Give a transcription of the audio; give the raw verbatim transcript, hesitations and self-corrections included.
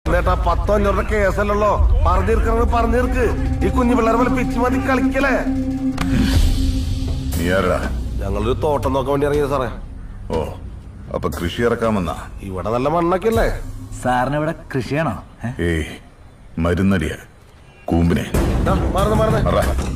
നേട്ടാ പത്തോ അഞ്ഞൂറിന്റെ കേസല്ലല്ലോ. പറഞ്ഞിരിക്കണത് പറഞ്ഞിർക്ക്. ഈ കുഞ്ഞു പിള്ളേരെ പോലെ പിച്ചു മതി കളിക്കലേ. ഞങ്ങളൊരു തോട്ടം നോക്കാൻ വേണ്ടി ഇറങ്ങിയത് സാറേ. ഓ, അപ്പൊ കൃഷി ഇറക്കാമെന്നാ? ഇവിടെ നല്ല മണ്ണൊക്കെ അല്ലേ സാറിന്? ഇവിടെ കൃഷിയാണോ? ഏയ്, മരുന്നടിയ കൂമ്പിനെ. മറന്ന് മറന്ന്